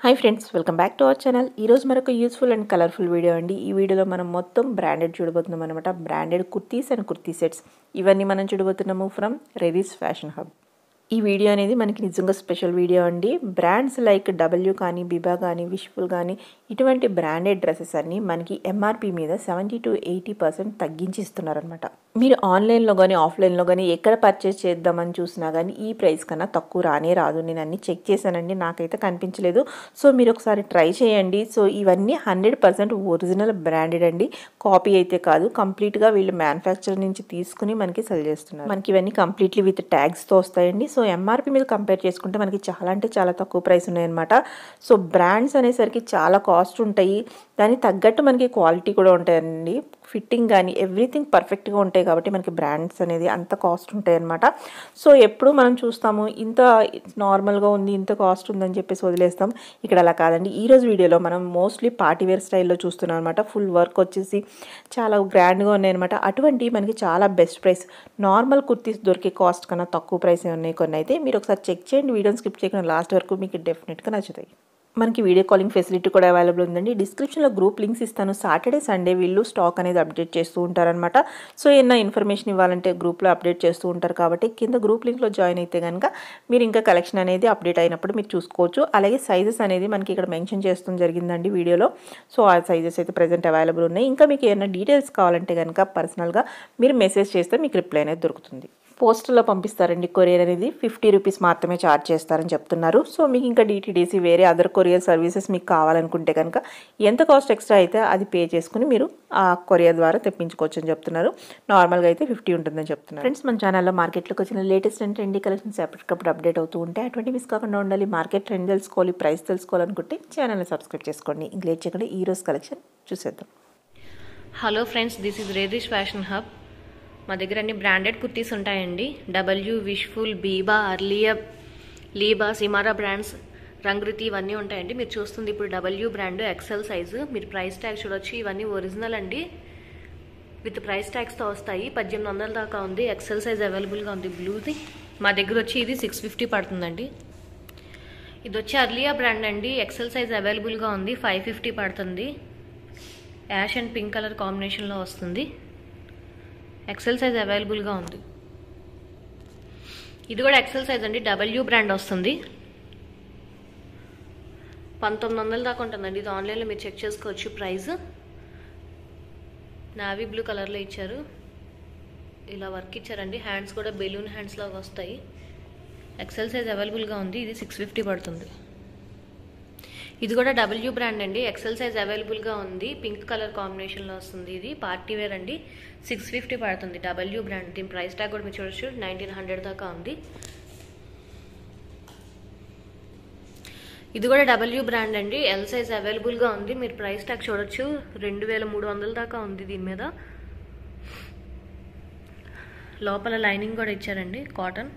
Hi friends, welcome back to our channel. ఈరోజు మరొక useful and colourful video అండి. ఈ వీడియోలో మనం మొత్తం బ్రాండెడ్ చూడబోతున్నాం అనమాట. Branded kurtis and kurti sets ఇవన్నీ మనం చూడబోతున్నాము ఫ్రమ్ రెరీస్ ఫ్యాషన్ హబ్. ఈ వీడియో అనేది మనకి నిజంగా స్పెషల్ వీడియో అండి. బ్రాండ్స్ లైక్ డబ్ల్యూ కానీ, బిబా కానీ, విష్ఫుల్ కానీ ఇటువంటి బ్రాండెడ్ డ్రెస్సెస్ అన్నీ మనకి ఎంఆర్పి మీద 70 to 80% తగ్గించి ఇస్తున్నారనమాట. మీరు ఆన్లైన్లో కానీ ఆఫ్లైన్లో కానీ ఎక్కడ పర్చేస్ చేద్దామని చూసినా కానీ ఈ ప్రైస్ కన్నా తక్కువ రానే రాదు. నేను అన్ని చెక్ చేశానండి, నాకైతే కనిపించలేదు. సో మీరు ఒకసారి ట్రై చేయండి. సో ఇవన్నీ 100% ఒరిజినల్ బ్రాండెడ్ అండి, కాపీ అయితే కాదు. కంప్లీట్గా వీళ్ళు మ్యానుఫ్యాక్చర్ నుంచి తీసుకుని మనకి సెల్ చేస్తున్నారు. మనకి ఇవన్నీ కంప్లీట్లీ విత్ ట్యాగ్స్తో వస్తాయండి. సో ఎంఆర్పి మీద కంపేర్ చేసుకుంటే మనకి చాలా అంటే చాలా తక్కువ ప్రైస్ ఉన్నాయన్నమాట. సో బ్రాండ్స్ అనేసరికి చాలా కాస్ట్ ఉంటాయి, దానికి తగ్గట్టు మనకి క్వాలిటీ కూడా ఉంటాయండి. ఫిట్టింగ్ కానీ ఎవ్రీథింగ్ పర్ఫెక్ట్గా ఉంటాయి కాబట్టి మనకి బ్రాండ్స్ అనేది అంత కాస్ట్ ఉంటాయి అన్నమాట. సో ఎప్పుడు మనం చూస్తాము ఇంత నార్మల్గా ఉంది, ఇంత కాస్ట్ ఉందని చెప్పేసి వదిలేస్తాం. ఇక్కడ అలా కాదండి. ఈరోజు వీడియోలో మనం మోస్ట్లీ పార్టీవేర్ స్టైల్లో చూస్తున్నాం అనమాట. ఫుల్ వర్క్ వచ్చేసి చాలా గ్రాండ్గా ఉన్నాయన్నమాట. అటువంటి మనకి చాలా బెస్ట్ ప్రైస్, నార్మల్ కుర్తీస్ దొరికే కాస్ట్ కన్నా తక్కువ ప్రైస్ ఉన్నాయి కొన్ని అయితే. మీరు ఒకసారి చెక్ చేయండి, వీడియోని స్కిప్ చేయకుండా లాస్ట్ వరకు, మీకు డెఫినెట్గా నచ్చుతాయి. మనకి వీడియో కాలింగ్ ఫెసిలిటీ కూడా అవైలబుల్ ఉందండి. డిస్క్రిప్షన్లో గ్రూప్ లింక్స్ ఇస్తాను. సాటర్డే సండే వీళ్ళు స్టాక్ అనేది అప్డేట్ చేస్తూ ఉంటారనమాట. సో ఏమైనా ఇన్ఫర్మేషన్ ఇవ్వాలంటే గ్రూప్లో అప్డేట్ చేస్తూ ఉంటారు కాబట్టి కింద గ్రూప్ లింక్లో జాయిన్ అయితే కనుక మీరు ఇంకా కలెక్షన్ అనేది అప్డేట్ అయినప్పుడు మీరు చూసుకోవచ్చు. అలాగే సైజెస్ అనేది మనకి ఇక్కడ మెన్షన్ చేస్తూ జరిగిందండి వీడియోలో. సో ఆ సైజెస్ అయితే ప్రజెంట్ అవైలబుల్ ఉన్నాయి. ఇంకా మీకు ఏమైనా డీటెయిల్స్ కావాలంటే కనుక పర్సనల్గా మీరు మెసేజ్ చేస్తే మీకు రిప్లై అనేది దొరుకుతుంది. పోస్టల్లో పంపిస్తారండి. కొరియర్ అనేది 50 రూపీస్ మాత్రమే ఛార్జ్ చేస్తారని చెప్తున్నారు. సో మీకు ఇంకా డిటీడీసీ వేరే అదర్ కొరియర్ సర్వీసెస్ మీకు కావాలనుకుంటే కనుక ఎంత కాస్ట్ ఎక్స్ట్రా అయితే అది పే చేసుకుని మీరు ఆ కొరియర్ ద్వారా తెప్పించుకోవచ్చు అని చెప్తున్నారు. నార్మల్గా అయితే 50 ఉంటుందని చెప్తున్నారు. ఫ్రెండ్స్, మన ఛానల్లో మార్కెట్లోకి వచ్చిన లేటెస్ట్ అండ్ ట్రెండీ కలెక్షన్స్ ఎప్పటికప్పుడు అప్డేట్ అవుతూ ఉంటాయి. అటువంటి మిస్ కాకుండా ఉండాలి, మార్కెట్ ట్రెండ్ తెలుసుకోవాలి, ప్రైస్ తెలుసుకోవాలనుకుంటే ఛానల్ని సబ్స్క్రైబ్ చేసుకోండి. ఇంక లేట్ చేయకుండా ఈ రోజు కలెక్షన్ చూసేద్దాం. హలో ఫ్రెండ్స్, దిస్ ఈజ్ రెరీస్ ఫ్యాషన్ హబ్. మా దగ్గర అన్ని బ్రాండెడ్ కుర్తీస్ ఉంటాయండి. డబ్ల్యూ, విష్ఫుల్, బీబా, అర్లియా, లీబా, సిమారా బ్రాండ్స్, రంగురితి ఇవన్నీ ఉంటాయండి. మీరు చూస్తుంది ఇప్పుడు డబ్ల్యూ బ్రాండ్ ఎక్సెల్ సైజు. మీరు ప్రైస్ ట్యాగ్ చూడొచ్చు. ఇవన్నీ ఒరిజినల్ అండి, విత్ ప్రైస్ ట్యాగ్స్తో వస్తాయి. 1800 దాకా ఉంది. ఎక్సెల్ సైజ్ అవైలబుల్గా ఉంది బ్లూది. మా దగ్గర వచ్చి ఇది 650 పడుతుందండి. ఇది వచ్చి అర్లియా బ్రాండ్ అండి, ఎక్సెల్ సైజ్ అవైలబుల్గా ఉంది. 550 పడుతుంది. యాష్ అండ్ పింక్ కలర్ కాంబినేషన్లో వస్తుంది. ఎక్సెల్ సైజ్ అవైలబుల్గా ఉంది. ఇది కూడా ఎక్సెల్ సైజ్ అండి, డబ్ల్యూ బ్రాండ్ వస్తుంది. 1900 దాకా ఉంటుందండి. ఇది ఆన్లైన్లో మీరు చెక్ చేసుకోవచ్చు ప్రైస్. నావీ బ్లూ కలర్లో ఇచ్చారు. ఇలా వర్క్ ఇచ్చారండి. హ్యాండ్స్ కూడా బెలూన్ హ్యాండ్స్ లాగా వస్తాయి. ఎక్సెల్ సైజ్ అవైలబుల్గా ఉంది. ఇది 650 పడుతుంది. ఇది కూడా డబ్ల్యూ బ్రాండ్ అండి, ఎక్సెల్ సైజ్ అవైలబుల్గా ఉంది. పింక్ కలర్ కాంబినేషన్లో వస్తుంది. ఇది పార్టీ వేర్ అండి, 650 పడుతుంది. W brand. దీని ప్రైస్ ట్యాగ్ కూడా మీరు చూడొచ్చు, 1900 దాకా ఉంది. ఇది కూడా డబ్ల్యూ బ్రాండ్ అండి, ఎల్ సైజ్ అవైలబుల్గా ఉంది. మీరు ప్రైస్ ట్యాగ్ చూడొచ్చు, 2300 దాకా ఉంది దీని మీద. లోపల లైనింగ్ కూడా ఇచ్చారండి, కాటన్.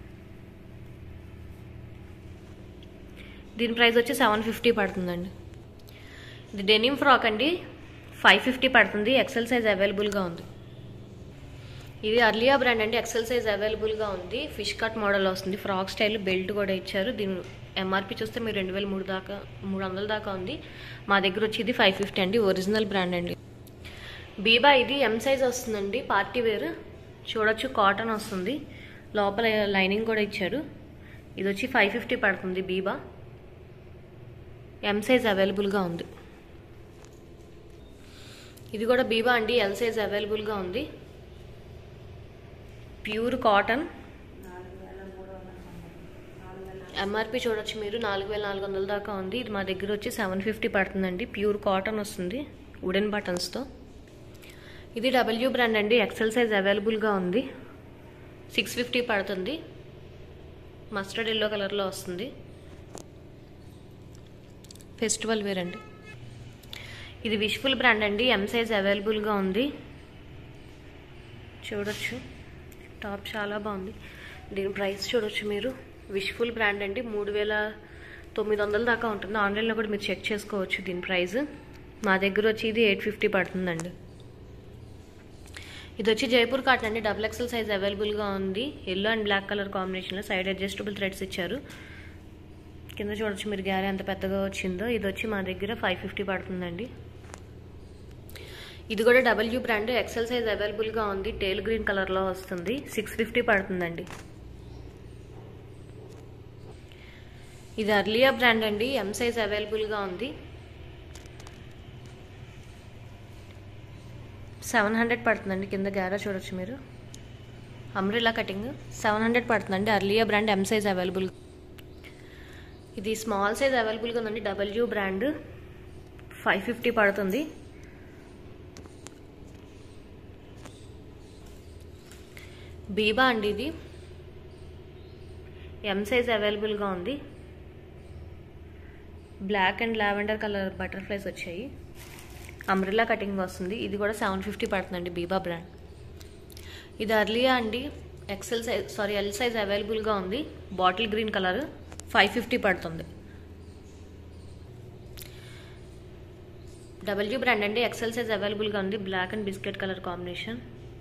దీని ప్రైస్ వచ్చి 750 పడుతుందండి. ఇది డెనిమ్ ఫ్రాక్ అండి, 550 పడుతుంది. ఎక్సెల్ సైజ్ అవైలబుల్గా ఉంది. ఇది అర్లియా బ్రాండ్ అండి, ఎక్సెల్ సైజ్ అవైలబుల్గా ఉంది. ఫిష్ కట్ మోడల్ వస్తుంది. ఫ్రాక్ స్టైల్ బెల్ట్ కూడా ఇచ్చారు. దీని ఎంఆర్పి చూస్తే మీరు 2300 దాకా ఉంది. మా దగ్గర వచ్చి ఇది 550 అండి, ఒరిజినల్ బ్రాండ్ అండి. బీబా ఇది ఎం సైజ్ వస్తుందండి, పార్టీ వేర్. చూడొచ్చు, కాటన్ వస్తుంది. లోపల లైనింగ్ కూడా ఇచ్చారు. ఇది వచ్చి 550 పడుతుంది. బీబా ఎం సైజ్ అవైలబుల్గా ఉంది. ఇది కూడా బీబా అండి, ఎల్ సైజ్ అవైలబుల్గా ఉంది. Pure cotton. ఎంఆర్పి చూడొచ్చు మీరు, 4400 దాకా ఉంది. ఇది మా దగ్గర వచ్చి 750 పడుతుందండి. ప్యూర్ కాటన్ వస్తుంది, వుడెన్ బటన్స్తో. ఇది డబ్ల్యూ బ్రాండ్ అండి, ఎక్సెల్ సైజ్ అవైలబుల్గా ఉంది. 650 పడుతుంది. మస్టర్డ్ ఎల్లో కలర్లో వస్తుంది. ఫెస్టివల్ వేర్ అండి. ఇది విష్ఫుల్ బ్రాండ్ అండి, ఎం సైజ్ అవైలబుల్గా ఉంది. చూడొచ్చు, టాప్ చాలా బాగుంది. దీని ప్రైస్ చూడొచ్చు మీరు. విష్ఫుల్ బ్రాండ్ అండి, 3900 దాకా ఉంటుంది. ఆన్లైన్లో కూడా మీరు చెక్ చేసుకోవచ్చు దీని ప్రైస్. మా దగ్గర వచ్చి ఇది 850 పడుతుందండి. ఇది వచ్చి జైపూర్ కాటన్ అండి, డబుల్ ఎక్సెల్ సైజ్ అవైలబుల్గా ఉంది. ఎల్లో అండ్ బ్లాక్ కలర్ కాంబినేషన్లో సైడ్ అడ్జస్టబుల్ థ్రెడ్స్ ఇచ్చారు. కింద చూడొచ్చు మీరు గ్యారీ ఎంత పెద్దగా వచ్చిందో. ఇది వచ్చి మా దగ్గర 550 పడుతుందండి. ఇది కూడా డబ్ల్యూ బ్రాండ్, ఎక్సెల్ సైజ్ అవైలబుల్గా ఉంది. టేల్ గ్రీన్ కలర్లో వస్తుంది. 650 పడుతుందండి. ఇది అర్లియా బ్రాండ్ అండి. ఎం సైజ్ అవైలబుల్గా ఉంది. 700 పడుతుందండి. కింద గ్యారా చూడొచ్చు మీరు. అంబ్రెల్లా కటింగ్ 700 పడుతుందండి. Aurelia brand, M size available. ఇది స్మాల్ సైజ్ అవైలబుల్గా ఉందండి. డబ్ల్యూ బ్రాండ్ 550 పడుతుంది. బీబా అండి. ఇది ఎం సైజ్ అవైలబుల్గా ఉంది. Black and lavender colour butterflies వచ్చాయి. అంబ్రెల్లా కటింగ్ వస్తుంది. ఇది కూడా 750 పడుతుందండి. బీబా బ్రాండ్. ఇది అర్లియా అండి. ఎల్ సైజ్ అవైలబుల్గా ఉంది. బాటిల్ గ్రీన్ కలర్ 550 పడుతుంది. డబ్ల్యూ బ్రాండ్ అండి. ఎక్సెల్ సైజ్ అవైలబుల్గా ఉంది. Black and biscuit colour combination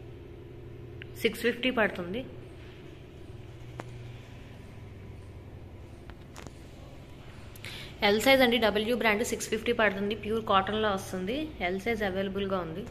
650 పడుతుంది. ఎల్ సైజ్ అండి. డబ్ల్యూ బ్రాండ్ 650 పడుతుంది. ప్యూర్ కాటన్లో వస్తుంది. ఎల్ సైజ్ అవైలబుల్గా ఉంది.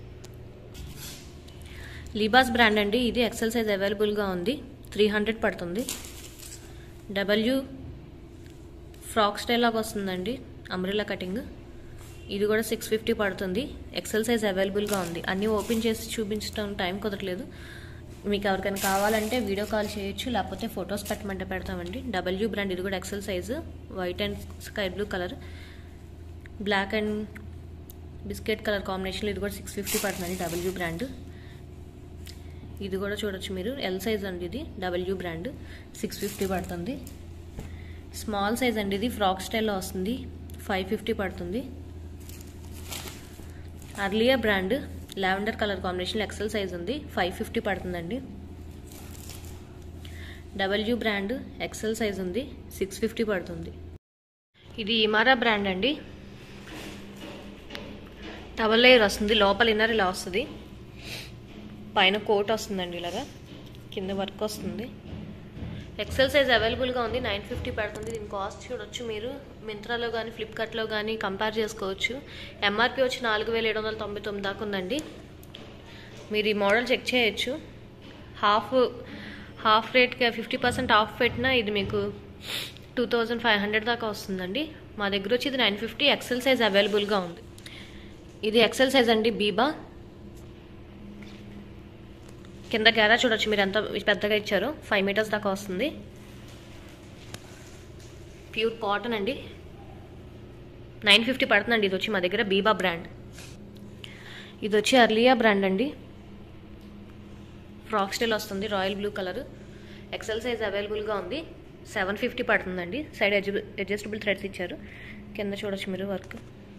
లీబాస్ బ్రాండ్ అండి. ఇది ఎక్సెల్ సైజ్ అవైలబుల్గా ఉంది. 300 పడుతుంది. డబ్ల్యూ ఫ్రాక్ స్టైల్ లాగా వస్తుందండి. Umbrella cutting. ఇది కూడా 650 పడుతుంది. ఎక్సెల్ సైజ్ అవైలబుల్గా ఉంది. అన్నీ ఓపెన్ చేసి చూపించడం టైం కుదరట్లేదు. మీకు ఎవరికైనా కావాలంటే వీడియో కాల్ చేయొచ్చు, లేకపోతే ఫొటోస్ పెట్టమంటే పెడతామండి. W brand. ఇది కూడా XL size. White and sky blue colour, black and biscuit colour కాంబినేషన్లో ఇది కూడా 650 పడుతుందండి. W brand. ఇది కూడా చూడొచ్చు మీరు. ఎల్ సైజ్ అండి. ఇది డబ్ల్యూ బ్రాండ్ 650 పడుతుంది. స్మాల్ సైజ్ అండి. ఇది ఫ్రాక్ స్టైల్లో వస్తుంది. 550 పడుతుంది. Aurelia brand lavender colour combination XL size ఉంది. 550 పడుతుందండి. డబ్ల్యూ బ్రాండ్ ఎక్సెల్ సైజ్ ఉంది. 650 పడుతుంది. ఇది ఇమారా బ్రాండ్ అండి. డబల్ లేయర్ వస్తుంది. లోపల ఇన్నర్ ఇలా వస్తుంది. పైన కోట్ వస్తుందండి. ఇలాగా కింద వర్క్ వస్తుంది. ఎక్సెల్ సైజ్ అవైలబుల్గా ఉంది. 950 పడుతుంది. దీని కాస్ట్ చూడొచ్చు మీరు. మింత్రాలో కానీ ఫ్లిప్కార్ట్లో కానీ కంపేర్ చేసుకోవచ్చు. ఎంఆర్పి వచ్చి 4799 దాకా ఉందండి. మీరు ఈ మోడల్ చెక్ చేయొచ్చు. హాఫ్ రేట్గా 50% ఆఫ్ పెట్టినా ఇది మీకు 2500 దాకా వస్తుందండి. మా దగ్గర వచ్చి ఇది 950. ఎక్సెల్ సైజ్ అవైలబుల్గా ఉంది. ఇది ఎక్సెల్ సైజ్ అండి. బీబా. కింద గ్యారా చూడొచ్చు మీరు ఎంత పెద్దగా ఇచ్చారో. 5 మీటర్స్ దాకా వస్తుంది. ప్యూర్ కాటన్ అండి. 950 పడుతుందండి. ఇది వచ్చి మా దగ్గర బీబా బ్రాండ్. ఇది వచ్చి అర్లియా బ్రాండ్ అండి. ఫ్రాక్ స్టైల్ వస్తుంది. Royal blue colour. XL size అవైలబుల్గా ఉంది. 750 పడుతుందండి. సైడ్ అడ్జస్టబుల్ థ్రెడ్స్ ఇచ్చారు. కింద చూడొచ్చు మీరు వర్క్.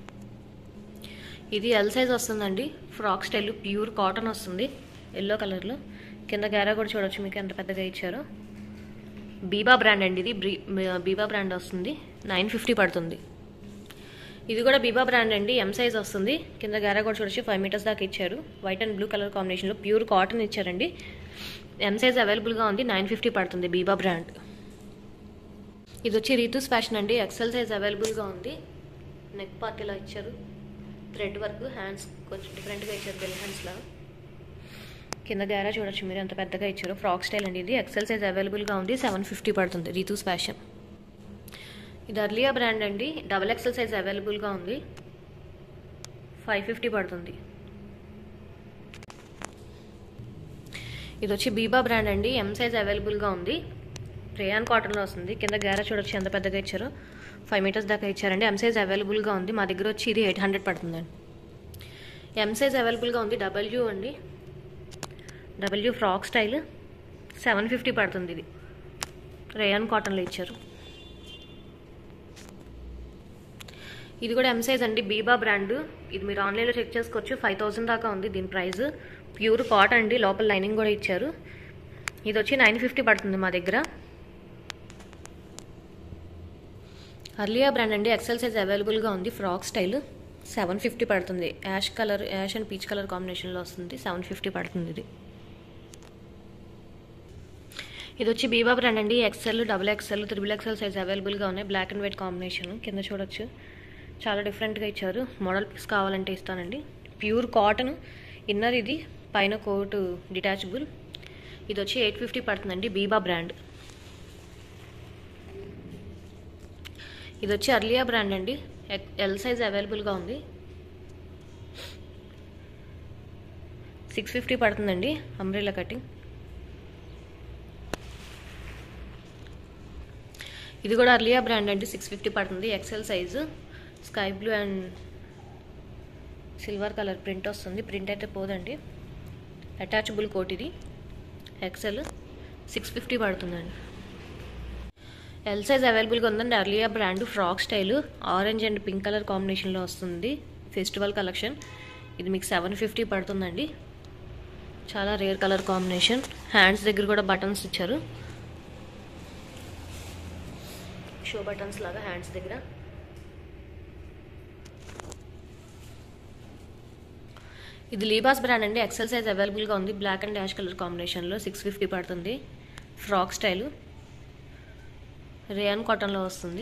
ఇది ఎల్ సైజ్ వస్తుందండి. ఫ్రాక్ స్టైల్ ప్యూర్ కాటన్ వస్తుంది. ఎల్లో కలర్లో. కింద గ్యారా కూడా చూడొచ్చు మీకు ఎంత పెద్దగా ఇచ్చారో. బీబా బ్రాండ్ అండి. ఇది బీబా బ్రాండ్ వస్తుంది. 950 పడుతుంది. ఇది కూడా బీబా బ్రాండ్ అండి. ఎం సైజ్ వస్తుంది. కింద గ్యారా కూడా చూడొచ్చు. 5 మీటర్స్ దాకా ఇచ్చారు. వైట్ అండ్ బ్లూ కలర్ కాంబినేషన్లో ప్యూర్ కాటన్ ఇచ్చారండి. ఎం సైజ్ అవైలబుల్గా ఉంది. 950 పడుతుంది. బీబా బ్రాండ్. ఇది వచ్చి రీతూస్ ఫ్యాషన్ అండి. ఎక్సెల్ సైజ్ అవైలబుల్గా ఉంది. నెక్ పార్ట్ ఇలా ఇచ్చారు. Thread work. హ్యాండ్స్ కొంచెం డిఫరెంట్గా ఇచ్చారు. బెల్ హ్యాండ్స్లా. కింద గ్యారా చూడొచ్చు మీరు ఎంత పెద్దగా ఇచ్చారు. ఫ్రాక్ స్టైల్ అండి. ఇది ఎక్సెల్ సైజ్ అవైలబుల్గా ఉంది. 750 పడుతుంది. రీతూస్ ఫ్యాషన్. ఇది అర్లియా బ్రాండ్ అండి. డబల్ ఎక్సెల్ సైజ్ అవైలబుల్గా ఉంది. 550 పడుతుంది. ఇది వచ్చి బీబా బ్రాండ్ అండి. ఎం సైజ్ అవైలబుల్గా ఉంది. రేయాన్ కాటన్లో వస్తుంది. కింద గ్యారా చూడొచ్చు ఎంత పెద్దగా ఇచ్చారో. 5 మీటర్స్ దాకా ఇచ్చారండి. ఎం సైజ్ అవైలబుల్గా ఉంది. మా దగ్గర వచ్చి ఇది 800 పడుతుందండి. ఎం సైజ్ అవైలబుల్గా ఉంది. డబ్ల్యూ అండి. డబ్ల్యూ ఫ్రాక్ స్టైల్ 750 పడుతుంది. ఇది రేయాన్ కాటన్లో ఇచ్చారు. ఇది కూడా ఎం సైజ్ అండి. బీబా బ్రాండ్. ఇది మీరు ఆన్లైన్లో చెక్ చేసుకోవచ్చు. 5000 దాకా ఉంది దీని ప్రైస్. ప్యూర్ కాటన్ అండి. లోపల లైనింగ్ కూడా ఇచ్చారు. ఇది వచ్చి 950 పడుతుంది మా దగ్గర. అర్లియా బ్రాండ్ అండి. ఎక్సెల్ సైజ్ అవైలబుల్గా ఉంది. ఫ్రాక్ స్టైల్ 750 పడుతుంది. యాష్ అండ్ పీచ్ కలర్ కాంబినేషన్లో వస్తుంది. 750 పడుతుంది ఇది. ఇది వచ్చి బీబా బ్రాండ్ అండి. XL, XXL, XXL సైజ్ అవైలబుల్గా ఉన్నాయి. బ్లాక్ అండ్ వైట్ కాంబినేషన్ కింద చూడొచ్చు. చాలా డిఫరెంట్గా ఇచ్చారు. మోడల్ పిక్స్ కావాలంటే ఇస్తానండి. ప్యూర్ కాటన్ ఇన్నర్, ఇది పైన కోట్ డిటాచబుల్. ఇది వచ్చి 850 పడుతుందండి. బీబా బ్రాండ్. ఇది వచ్చి అర్లియా బ్రాండ్ అండి. ఎల్ సైజ్ అవైలబుల్గా ఉంది. 650 పడుతుందండి. Umbrella cutting. ఇది కూడా అర్లియా బ్రాండ్ అండి. 650 పడుతుంది. XL size. Sky blue and silver colour print వస్తుంది. ప్రింట్ అయితే పోదండి. అటాచబుల్ కోట్ ఇది. XL 650 పడుతుందండి. ఎల్ సైజ్ అవైలబుల్గా ఉందండి. Aurelia brand. Frock style orange and pink colour కాంబినేషన్లో వస్తుంది. Festival collection. ఇది మీకు 750 పడుతుందండి. చాలా రేర్ కలర్ కాంబినేషన్. హ్యాండ్స్ దగ్గర కూడా బటన్స్ ఇచ్చారు. షో బటన్స్ లాగా హ్యాండ్స్ దగ్గర. ఇది లీబాస్ బ్రాండ్ అండి. XL సైజ్ అవైలబుల్గా ఉంది. బ్లాక్ అండ్ యాష్ కలర్ కాంబినేషన్లో 650 పడుతుంది. ఫ్రాక్ స్టైలు రేయన్ కాటన్లో వస్తుంది.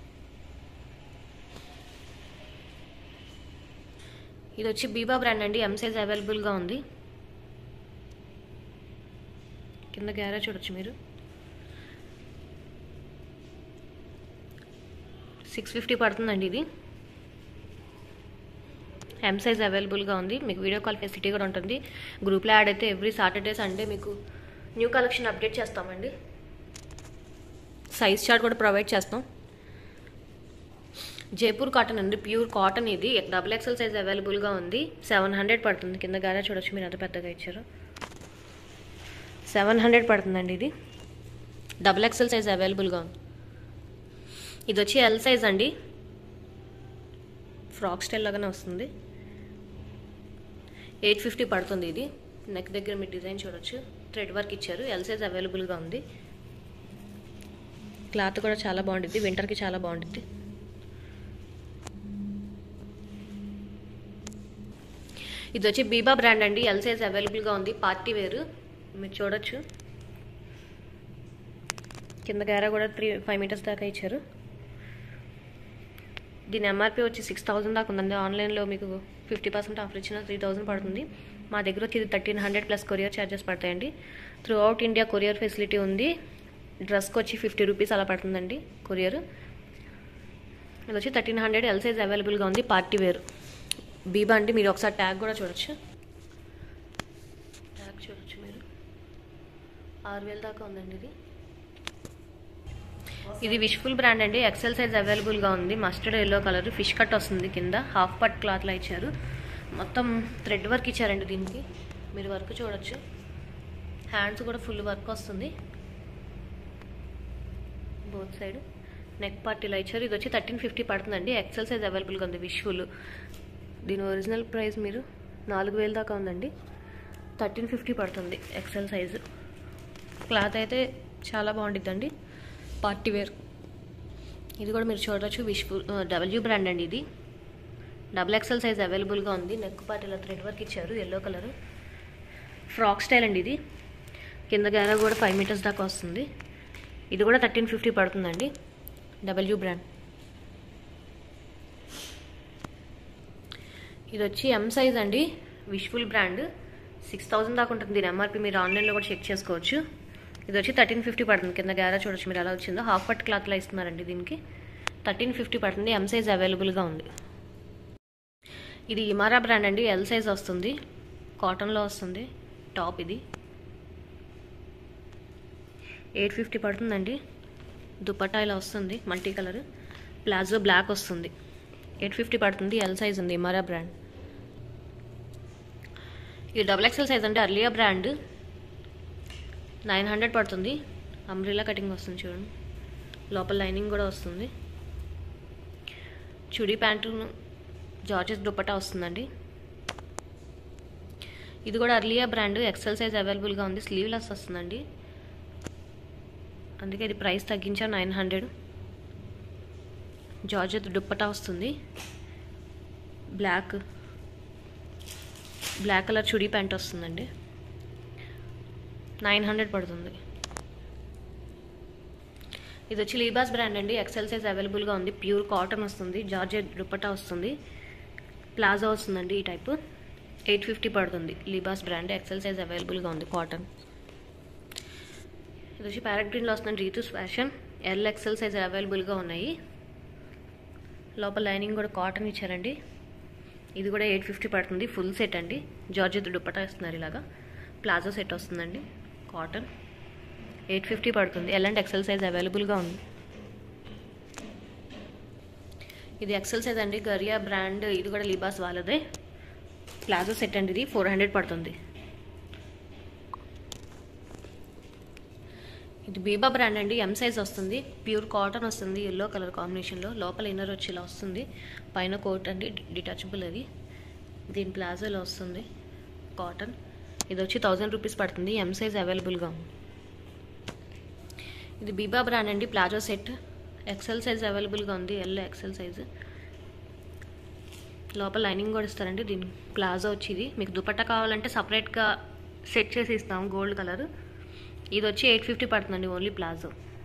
ఇది వచ్చి బీబా బ్రాండ్ అండి. M సైజ్ అవైలబుల్గా ఉంది. కింద గ్యారా చూడొచ్చు మీరు. 650 పడుతుందండి. ఇది M సైజ్ అవైలబుల్గా ఉంది. మీకు వీడియో కాల్ ఫెసిలిటీ కూడా ఉంటుంది. గ్రూప్లో యాడ్ అయితే ఎవ్రీ సాటర్డే సండే మీకు న్యూ కలెక్షన్ అప్డేట్ చేస్తామండి. సైజ్ చార్ట్ కూడా ప్రొవైడ్ చేస్తాం. జైపూర్ కాటన్ అండి. ప్యూర్ కాటన్ ఇది. XXL సైజ్ అవైలబుల్గా ఉంది. 700 పడుతుంది. కింద గారా చూడొచ్చు మీరు, ఎంత పెద్దగా ఇచ్చారు. 700 పడుతుందండి. ఇది XXL సైజ్ అవైలబుల్గా ఉంది. ఇది వచ్చి ఎల్ సైజ్ అండి. ఫ్రాక్ స్టైల్ లాగానే వస్తుంది. 850 పడుతుంది. ఇది నెక్ దగ్గర మీరు డిజైన్ చూడొచ్చు. థ్రెడ్ వర్క్ ఇచ్చారు. ఎల్ సైజ్ అవైలబుల్గా ఉంది. క్లాత్ కూడా చాలా బాగుంటుంది. వింటర్కి చాలా బాగుంటుంది. ఇది వచ్చి బీబా బ్రాండ్ అండి. ఎల్ సైజ్ అవైలబుల్గా ఉంది. పార్టీ వేర్ మీరు చూడొచ్చు. కింద గేరా కూడా 5 మీటర్స్ దాకా ఇచ్చారు. దీని MRP వచ్చి 6000 దాకా ఉందండి. ఆన్లైన్లో మీకు 50% ఆఫర్ ఇచ్చిన 3000 పడుతుంది. మా దగ్గర వచ్చి 1300 ప్లస్ కొరియర్ ఛార్జెస్ పడతాయండి. Throughout India courier facility ఉంది. డ్రెస్కి వచ్చి 50 రూపీస్ అలా పడుతుందండి కొరియర్. ఇది వచ్చి 1300. ఎల్ సైజ్ అవైలబుల్గా ఉంది. పార్టీ వేర్ బీబా అండి. మీరు ఒకసారి ట్యాగ్ కూడా చూడొచ్చు. ట్యాగ్ చూడొచ్చు మీరు. 6000 దాకా ఉందండి. ఇది విష్ఫుల్ బ్రాండ్ అండి. XL సైజ్ అవైలబుల్గా ఉంది. Mustard yellow colour fish cut వస్తుంది. కింద హాఫ్ పట్ క్లాత్లా ఇచ్చారు. మొత్తం థ్రెడ్ వర్క్ ఇచ్చారండి. దీనికి మీరు వర్క్ చూడొచ్చు. హ్యాండ్స్ కూడా ఫుల్ వర్క్ వస్తుంది. బోత్ సైడ్ నెక్ పార్ట్ ఇలా ఇచ్చారు. ఇది వచ్చి 1350 పడుతుందండి. XL సైజ్ అవైలబుల్గా ఉంది. విష్ఫుల్. దీని ఒరిజినల్ ప్రైస్ మీరు 4000 దాకా ఉందండి. 1350 పడుతుంది XL సైజు. క్లాత్ అయితే చాలా బాగుంటుందండి. Party wear. ఇది కూడా మీరు చూడవచ్చు. విష్ఫుల్ W బ్రాండ్ అండి. ఇది XXL సైజ్ అవైలబుల్గా ఉంది. నెక్ పార్ట్ ఇలా థ్రెడ్ వర్క్ ఇచ్చారు. ఎల్లో కలర్ ఫ్రాక్ స్టైల్ అండి. ఇది కింద గేరా కూడా 5 మీటర్స్ దాకా వస్తుంది. ఇది కూడా 1350 పడుతుందండి. W brand. ఇది వచ్చి M సైజ్ అండి. Wishful brand. 6000 దాకా ఉంటుంది. దీని MRP మీరు ఆన్లైన్లో కూడా చెక్ చేసుకోవచ్చు. ఇది వచ్చి 1350 పడుతుంది. కింద గేరా చూడొచ్చు మీరు ఎలా వచ్చిందో. హాఫ్ పట్ క్లాత్లో ఇస్తున్నారండి. దీనికి 1350 పడుతుంది. M సైజ్ అవైలబుల్గా ఉంది. ఇది ఇమారా బ్రాండ్ అండి. ఎల్ సైజ్ వస్తుంది. కాటన్లో వస్తుంది. టాప్ ఇది 850 పడుతుందండి. దుపట్టా ఇలా వస్తుంది. మల్టీ కలర్ ప్లాజో బ్లాక్ వస్తుంది. 850 పడుతుంది. ఎల్ సైజ్ ఉంది. ఇమారా బ్రాండ్. ఇది XXL సైజ్ అంటే అర్లియా బ్రాండ్. 900 పడుతుంది. అంబ్రెల్లా కటింగ్ వస్తుంది చూడండి. లోపల లైనింగ్ కూడా వస్తుంది. చుడీ ప్యాంటు జార్జెస్ దుపట్టా వస్తుందండి. ఇది కూడా అర్లియా బ్రాండ్. XL సైజ్ అవైలబుల్గా ఉంది. స్లీవ్లెస్ వస్తుందండి. అందుకే ఇది ప్రైస్ తగ్గించారు. 900. జార్జెట్ దుపట్టా వస్తుంది. బ్లాక్ కలర్ చుడీ ప్యాంట్ వస్తుందండి. 900 పడుతుంది. ఇది వచ్చి లీబాస్ బ్రాండ్ అండి, ఎక్సెల్ సైజ్ అవైలబుల్గా ఉంది. ప్యూర్ కాటన్ వస్తుంది, జార్జెట్ దుపట్టా వస్తుంది, ప్లాజో వస్తుందండి. ఈ టైపు 850 పడుతుంది. లీబాస్ బ్రాండ్, ఎక్సెల్ సైజ్ అవైలబుల్గా ఉంది, కాటన్. ఇది వచ్చి ప్యారెట్ గ్రీన్లో వస్తుంది, Ritu's fashion. L XL size అవైలబుల్గా ఉన్నాయి. లోపల లైనింగ్ కూడా కాటన్ ఇచ్చారండి. ఇది కూడా 850 పడుతుంది. ఫుల్ సెట్ అండి, జార్జెట్ దుపట్టా ఇస్తున్నారు. ఇలాగా ప్లాజో సెట్ వస్తుందండి, కాటన్. 850 పడుతుంది. ఎల్ అండ్ ఎక్సెల్ సైజ్ అవైలబుల్గా ఉంది. ఇది ఎక్సెల్ సైజ్ అండి, గరియా బ్రాండ్. ఇది కూడా లీబాస్ వాళ్ళదే. ప్లాజో సెట్ అండి, ఇది 400 పడుతుంది. ఇది బీబా బ్రాండ్ అండి, ఎం సైజ్ వస్తుంది. ప్యూర్ కాటన్ వస్తుంది, ఎల్లో కలర్ కాంబినేషన్లో. లోపల ఇన్నర్ వచ్చి ఇలా వస్తుంది, పైన కోట్ అండి, డిటాచబుల్ అది. దీని ప్లాజోలో వస్తుంది, కాటన్. ఇది వచ్చి 1000 రూపీస్ పడుతుంది. ఎం సైజ్ అవైలబుల్గా ఉంది. ఇది బీబా బ్రాండ్ అండి, ప్లాజో సెట్. ఎక్సెల్ సైజ్ అవైలబుల్గా ఉంది, ఎల్ ఎక్సెల్ సైజ్. లోపల లైనింగ్ కూడా ఇస్తారండి. దీని ప్లాజో వచ్చి ఇది. మీకు దుపట్టా కావాలంటే సపరేట్గా సెట్ చేసి ఇస్తాం, గోల్డ్ కలర్. ఇది వచ్చి 850 పడుతుందండి, ఓన్లీ ప్లాజో.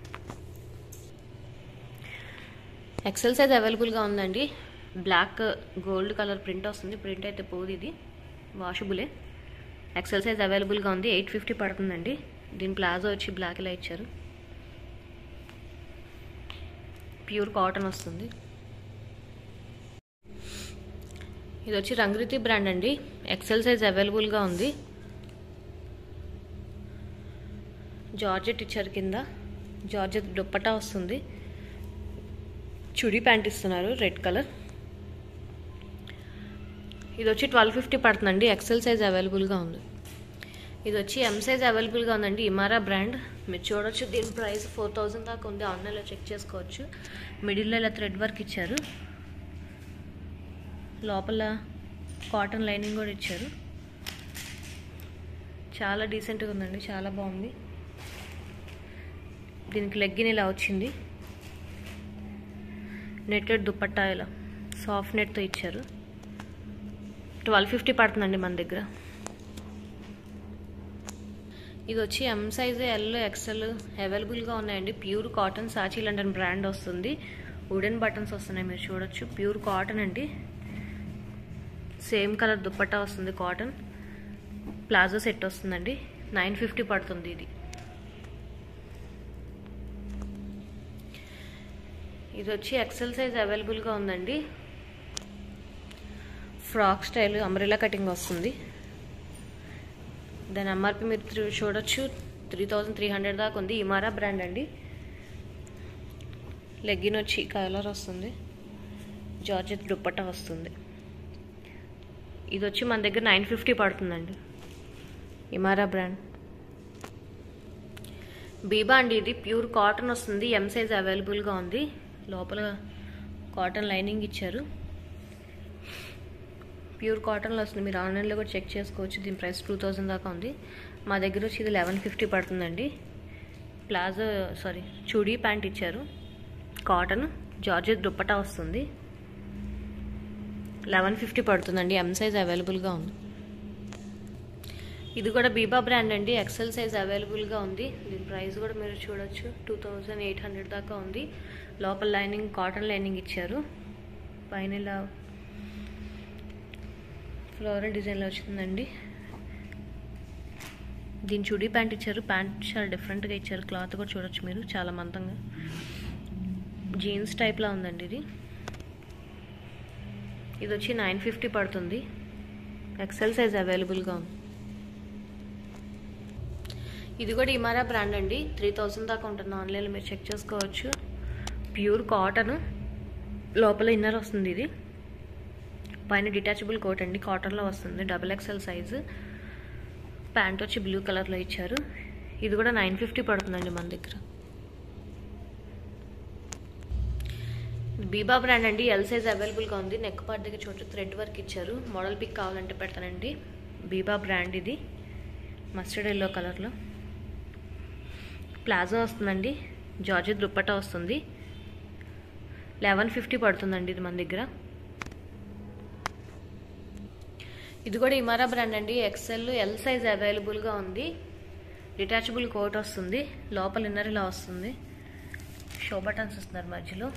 ఎక్సెల్ సైజ్ అవైలబుల్గా ఉందండి. బ్లాక్ గోల్డ్ కలర్ ప్రింట్ వస్తుంది. ప్రింట్ అయితే పోదు, ఇది వాషబులే. ఎక్సెల్ సైజ్ అవైలబుల్గా ఉంది, 850 పడుతుందండి. దీని ప్లాజో వచ్చి బ్లాక్ ఇలా ఇచ్చారు. ప్యూర్ కాటన్ వస్తుంది. ఇది వచ్చి రంగ్రీతి బ్రాండ్ అండి, ఎక్సెల్ సైజ్ అవైలబుల్గా ఉంది. జార్జెట్ ఇచ్చారు, కింద జార్జెట్ దుపట్టా వస్తుంది. చుడీ ప్యాంట్ ఇస్తున్నారు, రెడ్ కలర్. ఇది వచ్చి 1250 పడుతుందండి. ఎక్సెల్ సైజ్ అవైలబుల్గా ఉంది. ఇది వచ్చి ఎం సైజ్ అవైలబుల్గా ఉందండి, ఇమారా బ్రాండ్. మీరు చూడొచ్చు, దీని ప్రైస్ 4000 దాకా ఉంది. ఆన్లైన్లో చెక్ చేసుకోవచ్చు. మిడిల్లో ఇలా థ్రెడ్ వర్క్ ఇచ్చారు. లోపల కాటన్ లైనింగ్ కూడా ఇచ్చారు. చాలా డీసెంట్గా ఉందండి, చాలా బాగుంది. దీనికి లెగ్గిన్ ఇలా వచ్చింది, నెట్టెడ్ దుపట్టా ఇలా సాఫ్ట్ నెట్తో ఇచ్చారు. 1250 పడుతుందండి మన దగ్గర. ఇది వచ్చి ఎం సైజ్, ఎల్, ఎక్సెల్ అవైలబుల్గా ఉన్నాయండి. Pure cotton, Sachi London brand వస్తుంది. వుడెన్ బటన్స్ వస్తున్నాయి, మీరు చూడొచ్చు. ప్యూర్ కాటన్ అండి, సేమ్ కలర్ దుపట్టా వస్తుంది, కాటన్. ప్లాజో సెట్ వస్తుందండి, 950 పడుతుంది. ఇది వచ్చి ఎక్సెల్ సైజ్ అవైలబుల్గా ఉందండి. ఫ్రాక్ స్టైల్ అంబ్రెలా కటింగ్ వస్తుంది. దాని ఎంఆర్పి మీరు చూడొచ్చు, 3300 దాకా ఉంది. ఇమారా బ్రాండ్ అండి. లెగ్గిన్ వచ్చి కలర్ వస్తుంది, జార్జెట్ దుపట్టా వస్తుంది. ఇది వచ్చి మన దగ్గర 950 పడుతుందండి, ఇమారా బ్రాండ్. బీబా అండి, ఇది ప్యూర్ కాటన్ వస్తుంది. ఎం సైజ్ అవైలబుల్గా ఉంది. లోపల కాటన్ లైనింగ్ ఇచ్చారు. ప్యూర్ కాటన్లో వస్తుంది, మీరు ఆన్లైన్లో కూడా చెక్ చేసుకోవచ్చు. దీని ప్రైస్ 2000 దాకా ఉంది. మా దగ్గర వచ్చి ఇది 1150 పడుతుందండి. ప్లాజో చుడీ ప్యాంట్ ఇచ్చారు, కాటన్, జార్జెట్ దుపట్టా వస్తుంది. 1150 పడుతుందండి. ఎం సైజ్ అవైలబుల్గా ఉంది. ఇది కూడా బీబా బ్రాండ్ అండి, ఎక్సెల్ సైజ్ అవైలబుల్గా ఉంది. దీని ప్రైస్ కూడా మీరు చూడొచ్చు, 2800 దాకా ఉంది. లోపల లైనింగ్ కాటన్ లైనింగ్ ఇచ్చారు. పైన ఇలా ఫ్లోరల్ డిజైన్లో వచ్చిందండి. దీని చుడీ ప్యాంట్ ఇచ్చారు. ప్యాంట్ చాలా డిఫరెంట్గా ఇచ్చారు. క్లాత్ కూడా చూడొచ్చు మీరు, చాలా మందంగా జీన్స్ టైప్లా ఉందండి ఇది. ఇది వచ్చి 950 పడుతుంది. ఎక్సెల్ సైజ్ అవైలబుల్గా ఉంది. ఇది కూడా ఇమారా బ్రాండ్ అండి, 3000 దాకా ఉంటుంది. ఆన్లైన్లో మీరు చెక్ చేసుకోవచ్చు. ప్యూర్ కాటన్, లోపల ఇన్నర్ వస్తుంది. ఇది పైన డిటాచబుల్ కోట్ అండి, కాటన్లో వస్తుంది. XXL size. ప్యాంట్ వచ్చి బ్లూ కలర్లో ఇచ్చారు. ఇది కూడా 950 పడుతుందండి మన దగ్గర. బీబా బ్రాండ్ అండి, ఎల్ సైజ్ అవైలబుల్గా ఉంది. నెక్ పార్ట్ దగ్గర చోటు థ్రెడ్ వర్క్ ఇచ్చారు. మోడల్ పిక్ కావాలంటే పెడతానండి. బీబా బ్రాండ్ ఇది, మస్టర్డ్ ఎల్లో కలర్లో. ప్లాజో వస్తుందండి, జార్జెట్ దుపట్టా వస్తుంది. 1150 పడుతుందండి ఇది మన దగ్గర. ఇది కూడా ఇమారా బ్రాండ్ అండి, ఎక్సెల్, ఎల్ సైజ్ అవైలబుల్గా ఉంది. డిటాచబుల్ కోట్ వస్తుంది. లోపల ఇన్నర్ ఇలా వస్తుంది. షో బటన్స్ ఇస్తున్నారు మధ్యలో.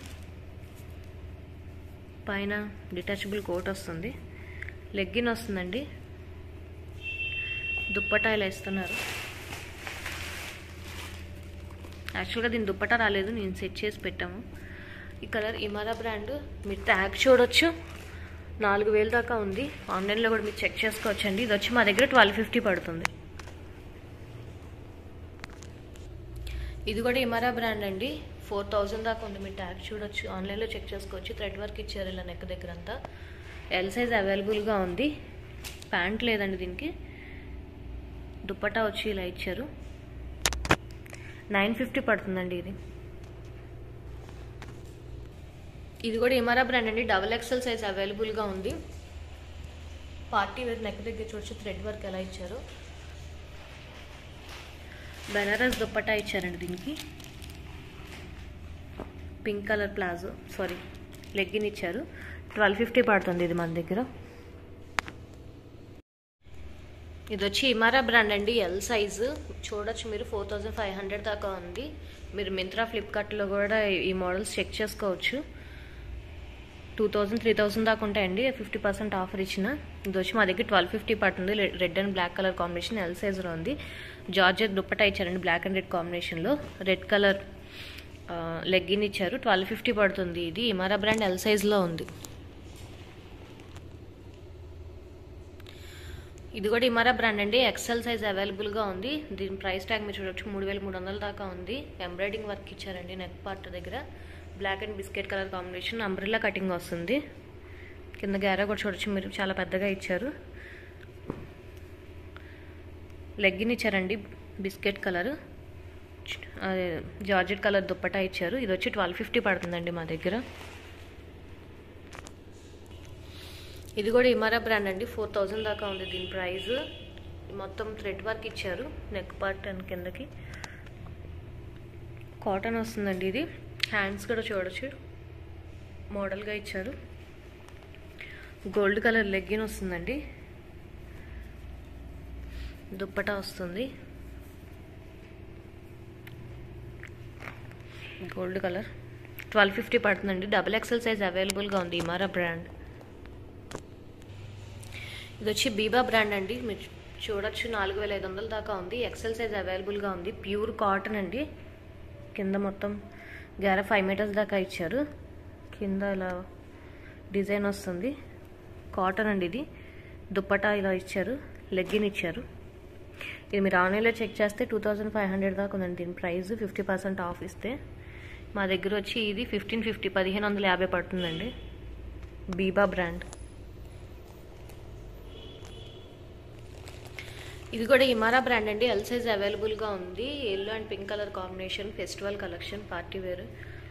పైన డిటాచబుల్ కోట్ వస్తుంది. లెగ్గిన్ వస్తుందండి. దుప్పటా ఇలా ఇస్తున్నారు. యాక్చువల్గా దీని దుప్పటా రాలేదు, నేను సెట్ చేసి పెట్టాము. ఈ కలర్ ఇమారా బ్రాండ్. మీరు ట్యాగ్ చూడొచ్చు, 4000 దాకా ఉంది. ఆన్లైన్లో కూడా మీరు చెక్ చేసుకోవచ్చండి. ఇది వచ్చి మా దగ్గర 1250 పడుతుంది. ఇది కూడా ఇమారా బ్రాండ్ అండి. 4000 దాకా ఉంది. మీరు ట్యాగ్ చూడొచ్చు, ఆన్లైన్లో చెక్ చేసుకోవచ్చు. థ్రెడ్ వర్క్ ఇచ్చారు ఇలా నెక్ దగ్గర అంతా. ఎల్ సైజ్ అవైలబుల్గా ఉంది. ప్యాంట్ లేదండి దీనికి. దుప్పటా వచ్చి ఇలా ఇచ్చారు. 950 పడుతుందండి ఇది. ఇది కూడా ఇమారా బ్రాండ్ అండి. XXL సైజ్ అవైలబుల్గా ఉంది. పార్టీ వేర్ నెక్ దగ్గర చూడొచ్చు థ్రెడ్ వర్క్ ఎలా ఇచ్చారు. బెనారస్ దుప్పటా ఇచ్చారండి దీనికి. పింక్ కలర్ ప్లాజో లెగ్గిన్ ఇచ్చారు. 1250 పడుతుంది ఇది మన దగ్గర. ఇది వచ్చి ఇమారా బ్రాండ్ అండి. ఎల్ సైజు చూడొచ్చు మీరు. 4500 దాకా ఉంది. మీరు మింత్రా ఫ్లిప్కార్ట్లో కూడా ఈ మోడల్స్ చెక్ చేసుకోవచ్చు. 2000 3000 దాకా ఉంటాయండి. 50% ఆఫర్ ఇచ్చిన. ఇది వచ్చి మా దగ్గర 1250 పడుతుంది. Red and black colour combination L సైజులో ఉంది. జార్జెట్ దుప్పటా ఇచ్చారండి బ్లాక్ అండ్ రెడ్ కాంబినేషన్లో. రెడ్ కలర్ లెగ్గిన్ ఇచ్చారు. 1250 పడుతుంది. ఇది ఇమారా బ్రాండ్ ఎల్ సైజులో ఉంది. ఇది కూడా ఇమారా బ్రాండ్ అండి. XL సైజ్ అవైలబుల్గా ఉంది. దీని ప్రైస్ ట్యాగ్ మీరు చూడొచ్చు 3300 దాకా ఉంది. ఎంబ్రాయిడింగ్ వర్క్ ఇచ్చారండి నెక్ పార్ట్ దగ్గర. Black and biscuit colour combination. Umbrella cutting వస్తుంది. కింద గ్యారా కూడా చూడొచ్చు మీరు, చాలా పెద్దగా ఇచ్చారు. లెగ్గిన్ ఇచ్చారండి biscuit colour. Georgette colour dupatta ఇచ్చారు. ఇది వచ్చి 1250 పడుతుందండి మా దగ్గర. ఇది కూడా ఇమారా బ్రాండ్ అండి. 4000 దాకా ఉంది దీని ప్రైస్. మొత్తం థ్రెడ్ వర్క్ ఇచ్చారు నెక్ పార్ట్ అండ్ కిందకి. కాటన్ వస్తుందండి ఇది. హ్యాండ్స్ కూడా చూడొచ్చు మోడల్గా ఇచ్చారు. గోల్డ్ కలర్ లెగ్గిన్ వస్తుందండి. దుప్పటా వస్తుంది గోల్డ్ కలర్. 1250 పడుతుందండి. XXL సైజ్ అవైలబుల్గా ఉంది ఇమారా బ్రాండ్. ఇది వచ్చి బీబా బ్రాండ్ అండి. మీరు చూడొచ్చు 4500 దాకా ఉంది. XL సైజ్ అవైలబుల్గా ఉంది. ప్యూర్ కాటన్ అండి. కింద మొత్తం గ్యారా 5 మీటర్స్ దాకా ఇచ్చారు. కింద ఇలా డిజైన్ వస్తుంది. కాటన్ అండి ఇది. దుప్పటా ఇలా ఇచ్చారు. లెగ్గిన్ ఇచ్చారు. ఇది మీరు ఆన్లైన్లో చెక్ చేస్తే 2500 దాకా ఉందండి దీని ప్రైస్. 50% ఆఫ్ ఇస్తే. మా దగ్గర వచ్చి ఇది 1550 పడుతుందండి. బీబా బ్రాండ్. ఇది కూడా ఇమారా బ్రాండ్ అండి. ఎల్ సైజ్ అవైలబుల్గా ఉంది. Yellow and pink colour combination. Festival collection party wear.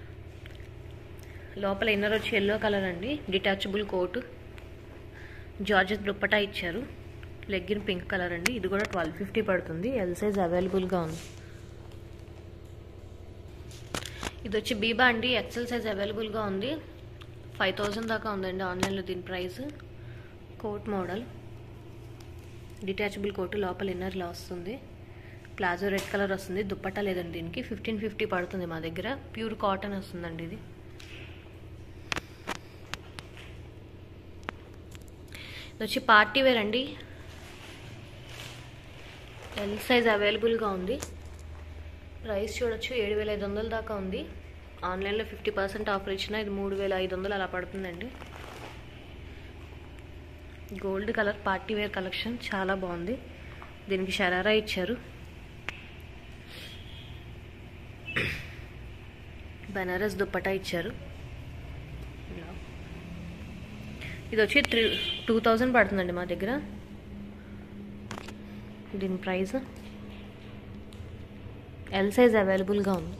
లోపల ఇన్నర్ వచ్చి ఎల్లో కలర్ అండి. Detachable coat. జార్జెట్ దుప్పటా ఇచ్చారు. లెగ్గిన్ పింక్ కలర్ అండి. ఇది కూడా 1250 పడుతుంది. ఎల్ సైజ్ అవైలబుల్గా ఉంది. ఇది వచ్చి బీబా అండి. XL సైజ్ అవైలబుల్గా ఉంది. 5000 దాకా ఉందండి ఆన్లైన్లో దీని price. Coat model. Detachable coat. లోపల ఇన్నర్ ఇలా వస్తుంది. ప్లాజో రెడ్ కలర్ వస్తుంది. దుప్పట్టా లేదండి దీనికి. 1550 పడుతుంది మా దగ్గర. ప్యూర్ కాటన్ వస్తుందండి ఇది. ఇది వచ్చి పార్టీ వేర్ అండి. ఎల్ సైజ్ అవైలబుల్గా ఉంది. ప్రైస్ చూడొచ్చు 7500 దాకా ఉంది. ఆన్లైన్లో 50% ఆఫర్ ఇచ్చిన ఇది 3500 అలా పడుతుందండి. Gold colour party wear collection చాలా బాగుంది. దీనికి షరారా ఇచ్చారు. బనారస్ దుప్పటా ఇచ్చారు. ఇది వచ్చి 2000 పడుతుందండి మా దగ్గర. దీని ప్రైస్. ఎల్ సైజ్ అవైలబుల్గా ఉంది.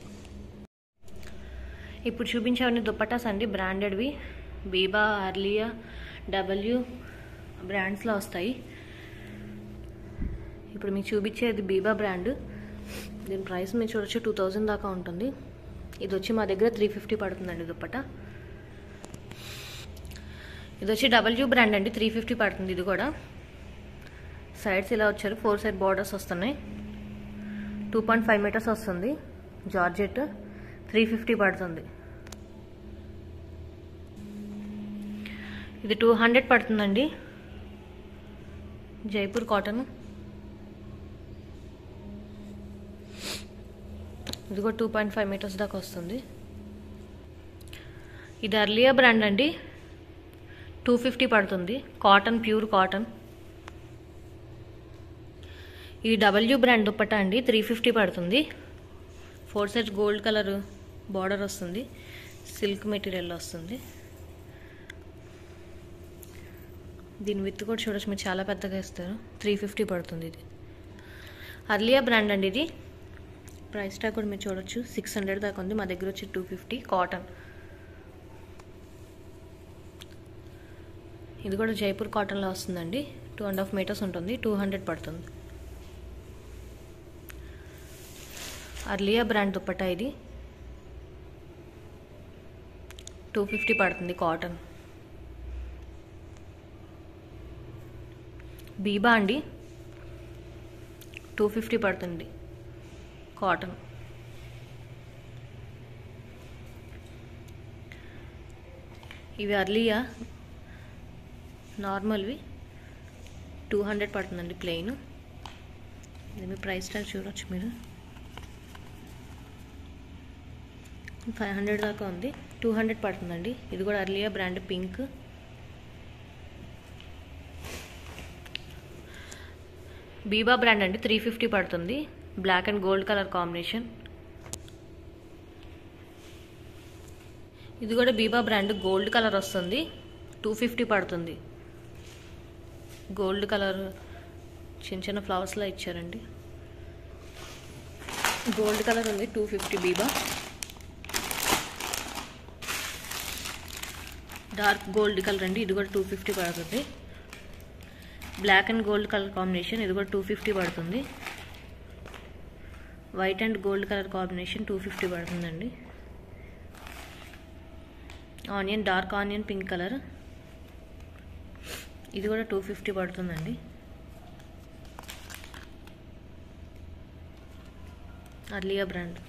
ఇప్పుడు చూపించేవన్నీ దుప్పటాస్ అండి. బ్రాండెడ్వి. బీబా, అర్లియా, W బ్రాండ్స్లో వస్తాయి. ఇప్పుడు మీకు చూపించేది బీబా బ్రాండ్. దీని ప్రైస్ మీరు చూడొచ్చు 2000 దాకా ఉంటుంది. ఇది వచ్చి మా దగ్గర 350 పడుతుందండి దుప్పటా. ఇది వచ్చి W బ్రాండ్ అండి. 350 పడుతుంది ఇది కూడా. సైడ్స్ ఇలా వచ్చారు. 4 సైడ్ బార్డర్స్ వస్తున్నాయి. 2.5 మీటర్స్ వస్తుంది. జార్జెట్ 350 పడుతుంది. ఇది 200 పడుతుందండి. జైపూర్ కాటన్. ఇది కూడా 2.5 మీటర్స్ దాకా వస్తుంది. ఇది అర్లియా బ్రాండ్ అండి. 250 పడుతుంది. Cotton, pure cotton. ఇది డబ్ల్యూ బ్రాండ్ దుప్పట్టా అండి. 350 పడుతుంది. 4 సైడ్స్ గోల్డ్ కలర్ బార్డర్ వస్తుంది. సిల్క్ మెటీరియల్ వస్తుంది. దీని విత్ కూడా చూడొచ్చు, మీరు చాలా పెద్దగా ఇస్తారు. 350 పడుతుంది. ఇది అర్లియా బ్రాండ్ అండి. ఇది ప్రైస్ ట్యాగ్ కూడా మీరు చూడొచ్చు, 600 దాకా ఉంది. మా దగ్గర వచ్చి 250. కాటన్. ఇది కూడా జైపూర్ కాటన్లో వస్తుందండి. 2.5 మీటర్స్ ఉంటుంది. 200 పడుతుంది. అర్లియా బ్రాండ్ దుప్పట్టా. ఇది 250 పడుతుంది. కాటన్. బీబా అండి. 250 పడుతుంది. కాటన్. ఇవి అర్లియా నార్మల్వి 200 పడుతుందండి. ప్లెయిన్. ఇది మీ ప్రైస్ ట్యాగ్ చూడొచ్చు మీరు, 500 దాకా ఉంది. 200 పడుతుందండి. ఇది కూడా Aurelia brand pink. Biba brand అండి. 350 పడుతుంది. Black and gold colour combination. ఇది కూడా బీబా బ్రాండ్ గోల్డ్ కలర్ వస్తుంది. 250 పడుతుంది. గోల్డ్ కలర్ చిన్న చిన్న ఫ్లవర్స్లా ఇచ్చారండి. గోల్డ్ కలర్ ఉంది. 250 బీబా. డార్క్ గోల్డ్ కలర్ అండి. ఇది కూడా 250 పడుతుంది. Black and gold colour combination. ఇది కూడా 250 పడుతుంది. White and gold colour combination 250 పడుతుందండి. Onion, dark onion pink colour. ఇది కూడా 250 పడుతుందండి. అర్లియా బ్రాండ్.